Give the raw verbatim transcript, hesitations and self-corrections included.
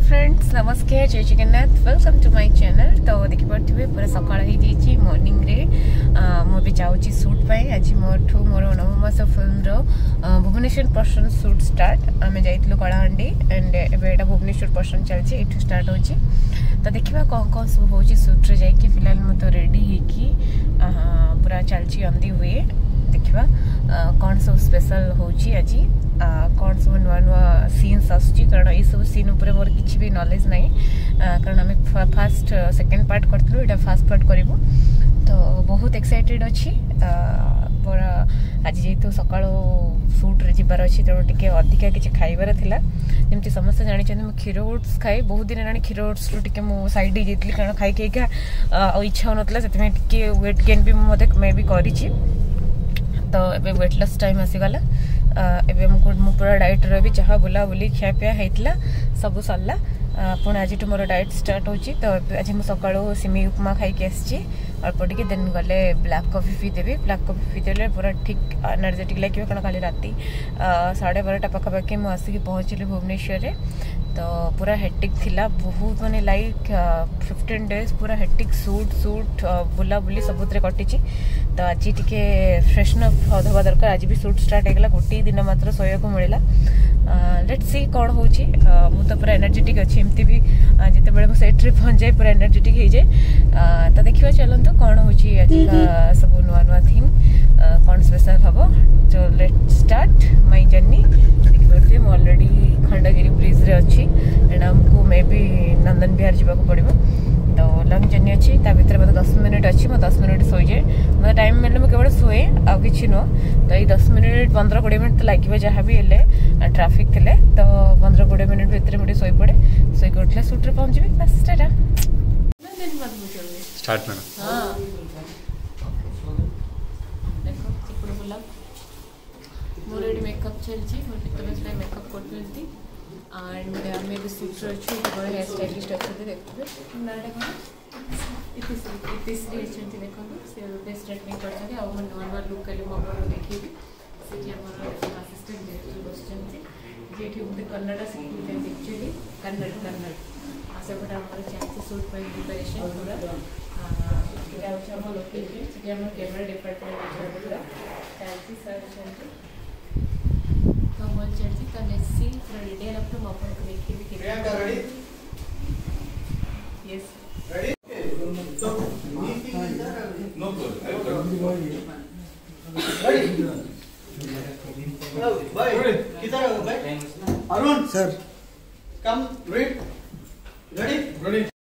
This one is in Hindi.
फ्रेंड्स नमस्कार जय Jagannath welcome to my channel. तो देखि पारे पूरा सकाळ हो जाइए मॉर्निंग रे मुझे जाऊँगी शूट पाई आज मोठू मोर नव मास फिल्म रो भुवनेश्वर पर्सन शूट स्टार्ट आम जाइलु Kalahandi and Etah Bhubaneswar person चलती ये स्टार्ट होची। तो देखा कौन कौन सब हो शूट्रे जाकि फिलहाल मुझे तो रेडी होगी पूरा चलची अंधी हुए देखा कौन सब स्पेशल होची आज कौन सब नुआ नुआ सीन्स आसुची कारण ये सब सीन उपरे मोर किछि भी नॉलेज नहीं कारण आम फास्ट सेकेंड पार्ट करथलु एटा फास्ट पार्ट करिवु तो बहुत एक्साइटेड अच्छी पूरा आज जेतु सकाळ शूट रे जिबार अच्छी तेणु टिके अधिका किछि खाइबार थिला जेमति समस्त जानि छन म खीरो ओट्स खाई बहुत दिन रानी खीरो ओट्स रो टिके मो साइड दे जेतली कारण खाई खाई का इच्छा होनतला सेते में टिके वेट गेन भी मते मे भी करिछि। तो एबे वेट लॉस टाइम आसीगला एबे मु पूरा डाइट रे भी चाह बुला बुली खिया पिया हेतला सब सरला पुणी आज मोर डाइट स्टार्ट होची। तो आज मु सकाळो सिमी उपमा खाई के आसी अल्प टिके देन गले ब्लैक कॉफी पी देवी ब्लैक कॉफी पी देले पूरा ठीक एनर्जेटिक लगे कारण काली राती साढ़े बारटा पाखापाखि मुझे आसिक पहुँचली भुवनेश्वर रे। तो पूरा हेक्टिक थिला बहुत माने लाइक फिफ्टीन डेज पूरा हेक्टिक शूट शूट बुला बुली सबुतरे कटिची। तो आज टिके फ्रेशन अप हवा दरकार आज भी शूट स्टार्ट होगा गोटे दिन मात्र सोया को मिलला लेट्स सी कौन हो मु तो पूरा एनर्जेटिक अच्छी एमती भी जिते बड़े सेट रे पहुँच जाए पूरा एनर्जेटिक हो जाए। तो देखा चलते कौन हो आज सब नुआ नुआ थिंग कौन स्पेशल हम तो लेट स्टार्ट माय जर्नी। देखिए मुझे ऑलरेडी खंडगिरी ब्रिज रे अच्छी एंड हमको मे भी नंदन विहार जावाक पड़ो तो लंग जर्नी अच्छी भितर मतलब दस मिनिट अच्छी मैं दस मिनिट शोई जाए मतलब टाइम मिले मुझे केवल शुए आउ कि नुह तो ये दस मिनिट पंद्रह कोड़े मिनिट तो लगे जहाँ भी हेल्ले ट्राफिक थे तो पंद्रह कोड़े मिनिट भितर मुझे शोई पड़े शोक उठे सुट्रे पहुँची बस टाटा स्टार्ट मैडम। हाँ मोर ये मेकअप चलती मोर मेकअप करती एंड आम ए शूट अच्छे बड़े हेयर स्टाइलिस्ट अच्छा देखते नाटा कौन इतिश्री अच्छा देखो से स्ट्रेटनिंग करते नुआ नुआ लुक कल मुझे देखी से आसिस्टेंट डायरेक्टर बस जी मत कन्नड़ शिखी एक्चुअली कन्नड़ कन्नड़ आसपटे आम चलती शूट प्रिपेरेसन पूरा आम लोकेशन से कैमेरा डिपार्टमेंट पूरा चलती सर चलती तो भल चलती तो लेट्स सी पूरा रेडी है तो अपन को देखिए भी प्रियंका रेडी यस रेडी तो नो रेडी भाई किधर हो भाई Arun sir come ready ready ready